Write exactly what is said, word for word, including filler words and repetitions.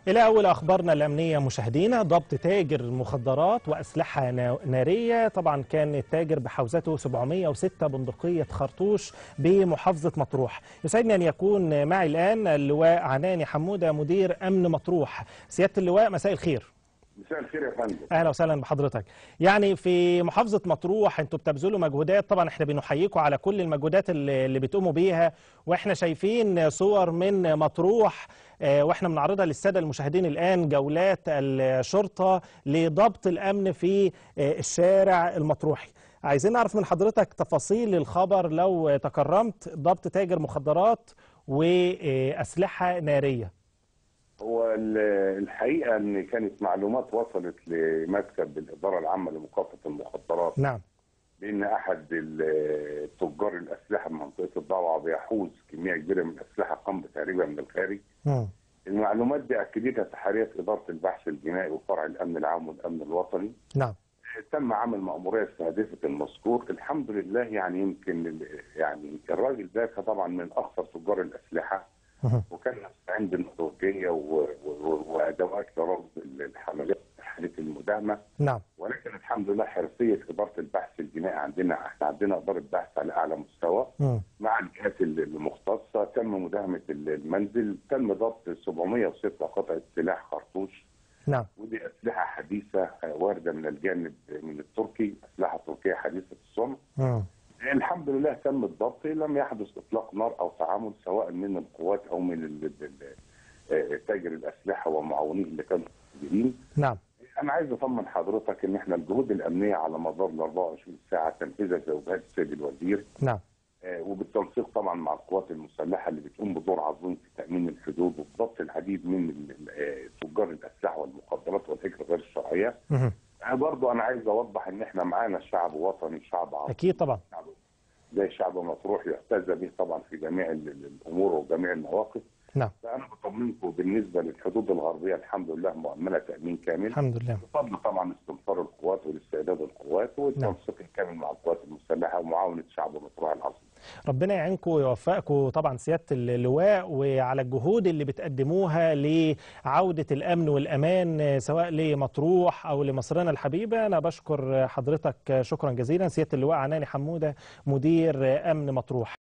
إلى أول أخبارنا الأمنية مشاهدينا، ضبط تاجر مخدرات وأسلحة نارية. طبعا كان التاجر بحوزته سبعمائة وستة بندقية خرطوش بمحافظة مطروح. يسعدني أن يكون معي الآن اللواء عناني حمودة مدير أمن مطروح. سيادة اللواء مساء الخير. مساء الخير يا فندم. اهلا وسهلا بحضرتك. يعني في محافظه مطروح انتوا بتبذلوا مجهودات، طبعا احنا بنحييكم على كل المجهودات اللي, اللي بتقوموا بيها، واحنا شايفين صور من مطروح اه واحنا بنعرضها للساده المشاهدين الان، جولات الشرطه لضبط الامن في اه الشارع المطروحي. عايزين نعرف من حضرتك تفاصيل الخبر لو تكرمت، ضبط تاجر مخدرات واسلحه ناريه. هو الحقيقه ان كانت معلومات وصلت لمكتب الاداره العامه لمكافحه المخدرات. نعم. بان احد تجار الاسلحه من منطقه الضبعه بيحوز كميه كبيره من الاسلحه قام بتهريبها من الخارج. م. المعلومات دي اكدتها تحريات اداره البحث الجنائي وفرع الامن العام والامن الوطني. نعم. تم عمل مأمورية استهدافة المذكور. الحمد لله، يعني يمكن يعني الراجل ده طبعا من اخطر تجار الاسلحه، وكان مستعين بالمتوجيه وادوات لرصد الحملات حاله المداهمه. نعم. ولكن الحمد لله حرفيه اداره البحث الجنائي عندنا، احنا عندنا اداره بحث على اعلى مستوى م. مع الجهات المختصه. تم مداهمه المنزل، تم ضبط سبعمائة وستة قطعه سلاح خرطوش. نعم. ودي اسلحه حديثه وارده من الجانب من التركي، اسلحه تركيه حديثه الصنع. الحمد لله تم الضبط، لم يحدث اطلاق نار او تعامل سواء من القوات او من تاجر الاسلحه ومعاونيه اللي كانوا موجودين. نعم. انا عايز اطمن حضرتك ان احنا الجهود الامنيه على مدار ال أربعة وعشرين ساعه تنفيذها توجيهات السيد الوزير. نعم. وبالتنسيق طبعا مع القوات المسلحه اللي بتقوم بدور عظيم في تامين الحدود وضبط العديد من تجار الاسلحه والمخدرات والهجره غير الشرعيه. برضه انا عايز اوضح ان احنا معانا شعب وطني، شعب عظيم. اكيد طبعا. زي شعب مطروح يحتذى به طبعا في جميع الامور وجميع المواقف. نعم. فانا بطمنكم بالنسبه للحدود الغربيه الحمد لله مؤمنه تامين كامل. الحمد لله. بفضل طبعا استنفار القوات والاستعداد القوات والتنسيق الكامل مع القوات المسلحه ومعاونه شعب مطروح العظيم. ربنا يعينكم ويوفقكم طبعا سياده اللواء، وعلى الجهود اللي بتقدموها لعوده الامن والامان سواء لمطروح او لمصرنا الحبيبه. انا بشكر حضرتك شكرا جزيلا سياده اللواء عناني حموده مدير امن مطروح.